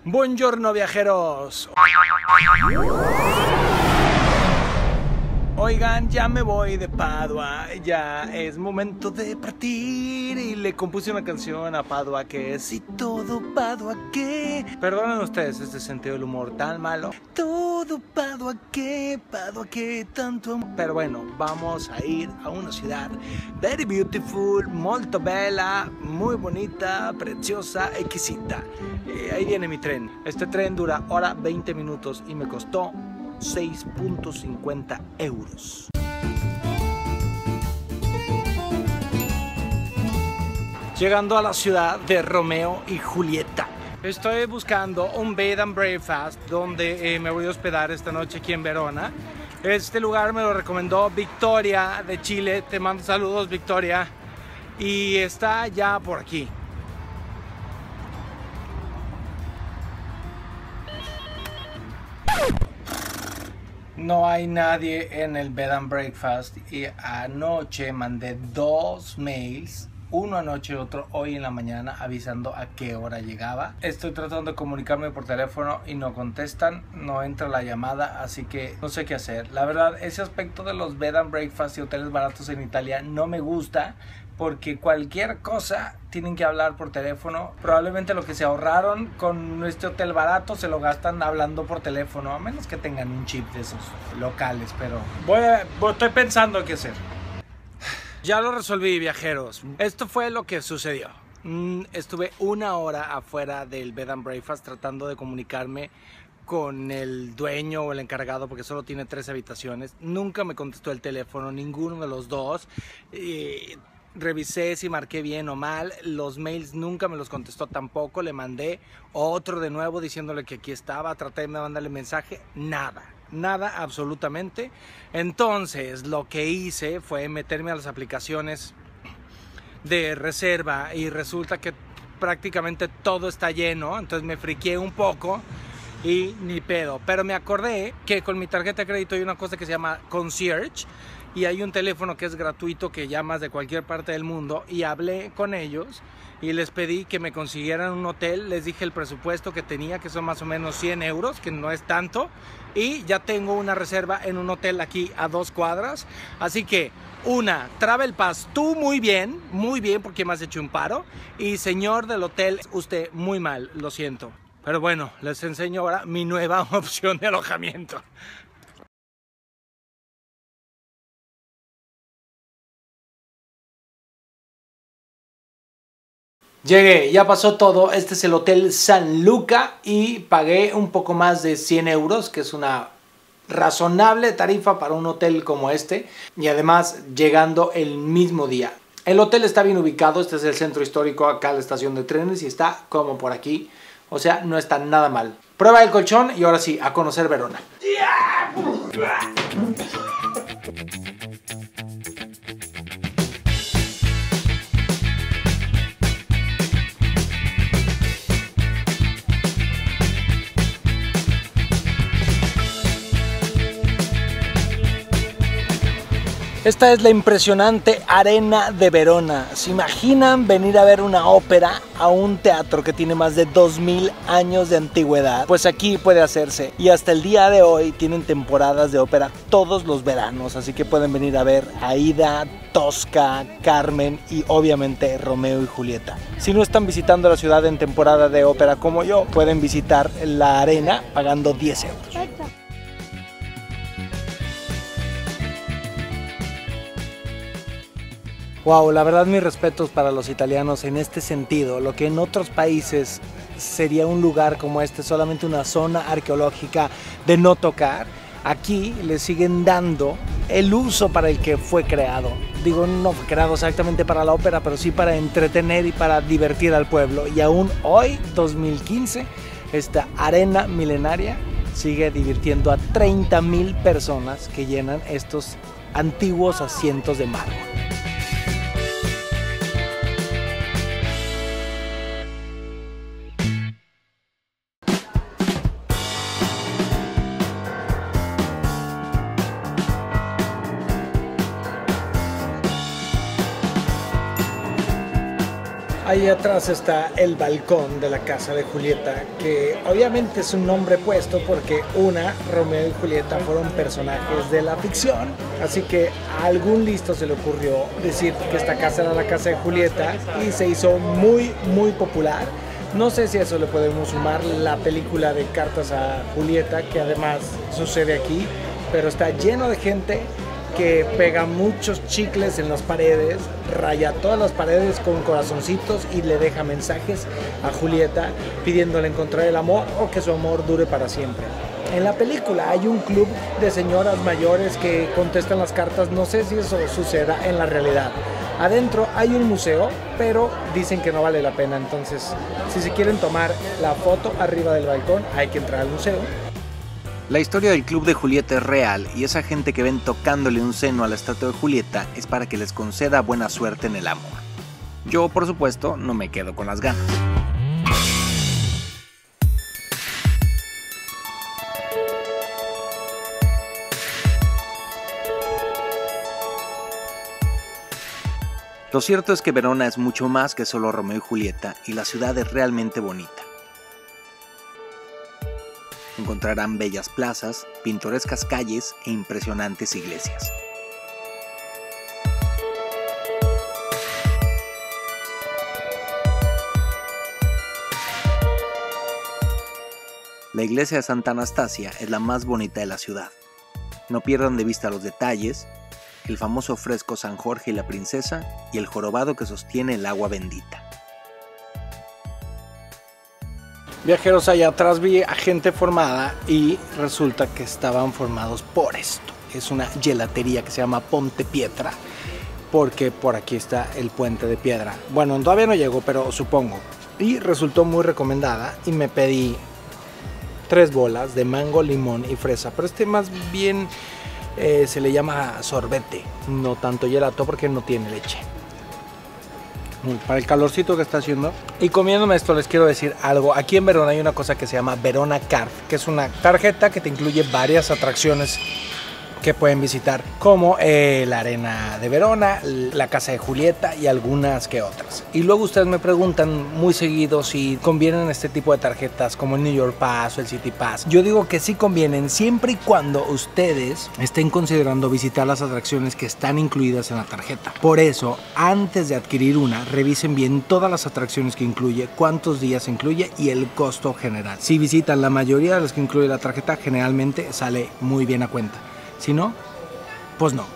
Buongiorno, viajeros. Oigan, ya me voy de Padua, ya es momento de partir y le compuse una canción a Padua que es "Y todo Padua que". Perdonen ustedes este sentido del humor tan malo. Todo Padua que tanto amor. Pero bueno, vamos a ir a una ciudad very beautiful, molto bella, muy bonita, preciosa, exquisita. Ahí viene mi tren. Este tren dura hora 20 minutos y me costó 6.50 euros. Llegando a la ciudad de Romeo y Julieta. Estoy buscando un bed and breakfast donde me voy a hospedar esta noche aquí en Verona. Este lugar me lo recomendó Victoria de Chile. Te mando saludos, Victoria. Y está ya por aquí. No hay nadie en el bed and breakfast y anoche mandé 2 mails, uno anoche y otro hoy en la mañana, avisando a qué hora llegaba. Estoy tratando de comunicarme por teléfono y no contestan, no entra la llamada, así que no sé qué hacer. La verdad, ese aspecto de los bed and breakfast y hoteles baratos en Italia no me gusta, porque cualquier cosa tienen que hablar por teléfono. Probablemente lo que se ahorraron con este hotel barato se lo gastan hablando por teléfono, a menos que tengan un chip de esos locales, pero estoy pensando qué hacer. Ya lo resolví, viajeros. Esto fue lo que sucedió. Estuve 1 hora afuera del bed and breakfast tratando de comunicarme con el dueño o el encargado, porque solo tiene 3 habitaciones. Nunca me contestó el teléfono, ninguno de los dos. Revisé si marqué bien o mal, los mails nunca me los contestó tampoco, le mandé otro de nuevo diciéndole que aquí estaba, traté de mandarle mensaje, nada absolutamente. Entonces lo que hice fue meterme a las aplicaciones de reserva y resulta que prácticamente todo está lleno, entonces me friqué un poco y ni pedo, pero me acordé que con mi tarjeta de crédito hay una cosa que se llama concierge y hay un teléfono que es gratuito que llamas de cualquier parte del mundo, y hablé con ellos y les pedí que me consiguieran un hotel. Les dije el presupuesto que tenía, que son más o menos 100 euros, que no es tanto, y ya tengo una reserva en un hotel aquí a 2 cuadras. Así que Travel Pass, tú muy bien porque me has hecho un paro, y señor del hotel, usted muy mal, lo siento. Pero bueno, les enseño ahora mi nueva opción de alojamiento. Llegué, ya pasó todo. Este es el Hotel San Luca y pagué un poco más de 100 euros, que es una razonable tarifa para un hotel como este, y además llegando el mismo día. El hotel está bien ubicado, este es el centro histórico, acá la estación de trenes, y está como por aquí, o sea, no está nada mal. Prueba el colchón y ahora sí, a conocer Verona. Esta es la impresionante Arena de Verona. ¿Se imaginan venir a ver una ópera a un teatro que tiene más de 2000 años de antigüedad? Pues aquí puede hacerse. Y hasta el día de hoy tienen temporadas de ópera todos los veranos. Así que pueden venir a ver Aida, Tosca, Carmen y obviamente Romeo y Julieta. Si no están visitando la ciudad en temporada de ópera como yo, pueden visitar la arena pagando 10 euros. Wow, la verdad mis respetos para los italianos en este sentido. Lo que en otros países sería un lugar como este, solamente una zona arqueológica de no tocar, aquí le siguen dando el uso para el que fue creado. Digo, no fue creado exactamente para la ópera, pero sí para entretener y para divertir al pueblo. Y aún hoy, 2015, esta arena milenaria sigue divirtiendo a 30,000 personas que llenan estos antiguos asientos de mármol. Ahí atrás está el balcón de la casa de Julieta, que obviamente es un nombre puesto porque Romeo y Julieta fueron personajes de la ficción, así que a algún listo se le ocurrió decir que esta casa era la casa de Julieta y se hizo muy popular. No sé si a eso le podemos sumar la película de Cartas a Julieta, que además sucede aquí, pero está lleno de gente que pega muchos chicles en las paredes, raya todas las paredes con corazoncitos y le deja mensajes a Julieta pidiéndole encontrar el amor o que su amor dure para siempre. En la película hay un club de señoras mayores que contestan las cartas, no sé si eso suceda en la realidad. Adentro hay un museo, pero dicen que no vale la pena, entonces si se quieren tomar la foto arriba del balcón hay que entrar al museo. La historia del club de Julieta es real y esa gente que ven tocándole un seno a la estatua de Julieta es para que les conceda buena suerte en el amor. Yo, por supuesto, no me quedo con las ganas. Lo cierto es que Verona es mucho más que solo Romeo y Julieta y la ciudad es realmente bonita. Encontrarán bellas plazas, pintorescas calles e impresionantes iglesias. La iglesia de Santa Anastasia es la más bonita de la ciudad. No pierdan de vista los detalles, el famoso fresco San Jorge y la princesa y el jorobado que sostiene el agua bendita. Viajeros, allá atrás vi a gente formada y resulta que estaban formados por esto. Es una gelatería que se llama Ponte Pietra, porque por aquí está el puente de piedra. Bueno, todavía no llegó, pero supongo. Y resultó muy recomendada y me pedí 3 bolas de mango, limón y fresa. Pero este más bien se le llama sorbete, no tanto gelato porque no tiene leche. Para el calorcito que está haciendo. Y comiéndome esto les quiero decir algo. Aquí en Verona hay una cosa que se llama Verona Card, que es una tarjeta que te incluye varias atracciones que pueden visitar, como la arena de Verona, la casa de Julieta y algunas que otras. Y luego ustedes me preguntan muy seguido si convienen este tipo de tarjetas como el New York Pass o el City Pass. Yo digo que sí convienen siempre y cuando ustedes estén considerando visitar las atracciones que están incluidas en la tarjeta. Por eso, antes de adquirir una, revisen bien todas las atracciones que incluye, cuántos días incluye y el costo general. Si visitan la mayoría de las que incluye la tarjeta, generalmente sale muy bien a cuenta. Si no, pues no.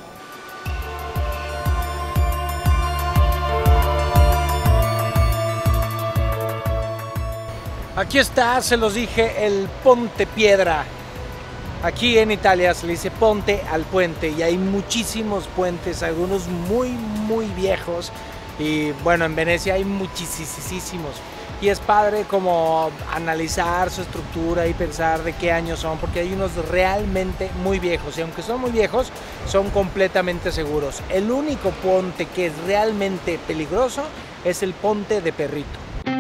Aquí está, se los dije, el Ponte Piedra. Aquí en Italia se le dice ponte al puente y hay muchísimos puentes, algunos muy viejos. Y bueno, en Venecia hay muchísimos. Y es padre como analizar su estructura y pensar de qué años son, porque hay unos realmente muy viejos. Y aunque son muy viejos, son completamente seguros. El único puente que es realmente peligroso es el Ponte de Perrito.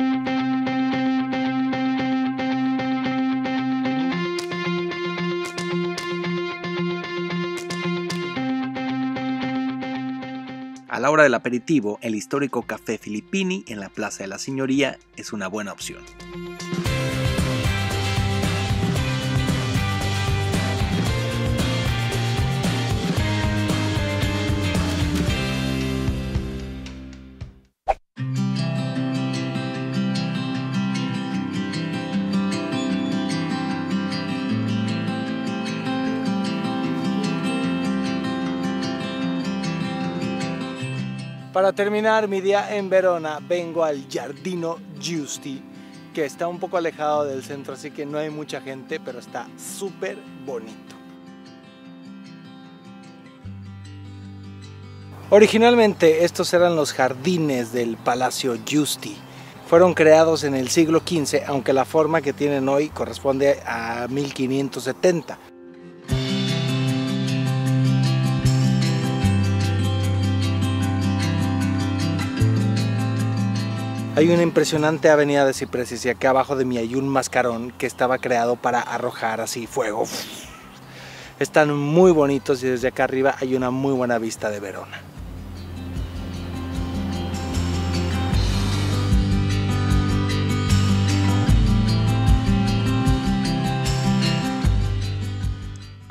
A la hora del aperitivo, el histórico Café Filippini en la Plaza de la Signoria es una buena opción. Para terminar mi día en Verona, vengo al Giardino Giusti, que está un poco alejado del centro, así que no hay mucha gente, pero está súper bonito. Originalmente estos eran los jardines del Palacio Giusti. Fueron creados en el siglo XV, aunque la forma que tienen hoy corresponde a 1570. Hay una impresionante avenida de cipreses y acá abajo de mí hay un mascarón que estaba creado para arrojar así fuego. Están muy bonitos y desde acá arriba hay una muy buena vista de Verona.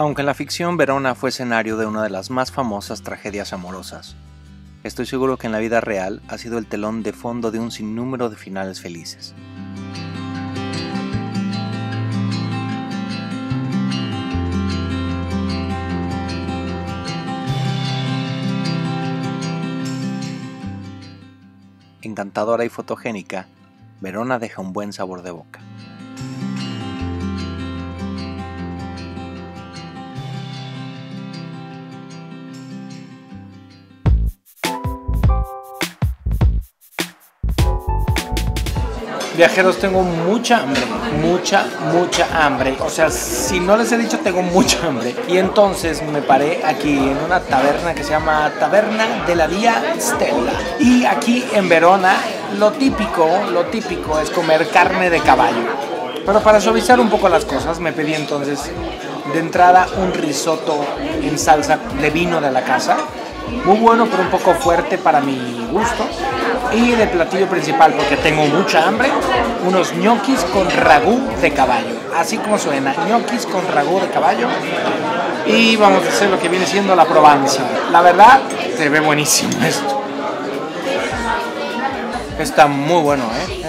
Aunque en la ficción Verona fue escenario de una de las más famosas tragedias amorosas, estoy seguro que en la vida real ha sido el telón de fondo de un sinnúmero de finales felices. Encantadora y fotogénica, Verona deja un buen sabor de boca. Viajeros, tengo mucha hambre, mucha hambre. O sea, si no les he dicho, tengo mucha hambre. Y entonces me paré aquí en una taberna que se llama Taberna de la Via Stella. Y aquí en Verona, lo típico es comer carne de caballo. Pero para suavizar un poco las cosas, me pedí entonces de entrada un risotto en salsa de vino de la casa. Muy bueno, pero un poco fuerte para mi gusto. Y de platillo principal, porque tengo mucha hambre, unos ñoquis con ragú de caballo. Así como suena, ñoquis con ragú de caballo. Y vamos a hacer lo que viene siendo la probanza. La verdad, se ve buenísimo esto. Está muy bueno,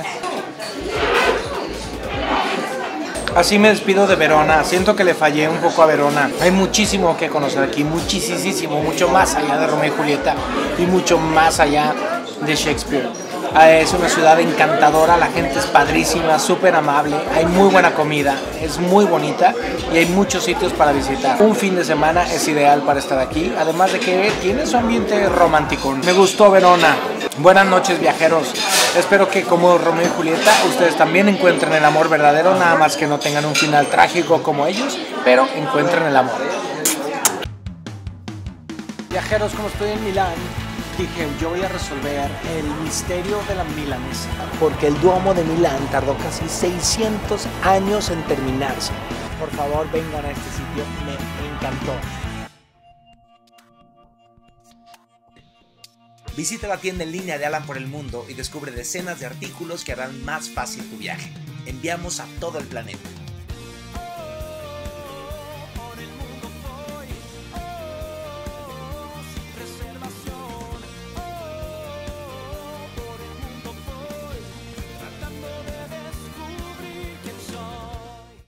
Así me despido de Verona. Siento que le fallé un poco a Verona. Hay muchísimo que conocer aquí, muchísimo, mucho más allá de Romeo y Julieta y mucho más allá de Shakespeare. Es una ciudad encantadora, la gente es padrísima, súper amable, hay muy buena comida, es muy bonita y hay muchos sitios para visitar. Un fin de semana es ideal para estar aquí, además de que tiene su ambiente romántico. Me gustó Verona. Buenas noches, viajeros. Espero que, como Romeo y Julieta, ustedes también encuentren el amor verdadero, nada más que no tengan un final trágico como ellos, pero encuentren el amor. Viajeros, como estoy en Milán, dije, yo voy a resolver el misterio de la milanesa, porque el Duomo de Milán tardó casi 600 años en terminarse. Por favor, vengan a este sitio, me encantó. Visita la tienda en línea de Alan por el mundo y descubre decenas de artículos que harán más fácil tu viaje. Enviamos a todo el planeta.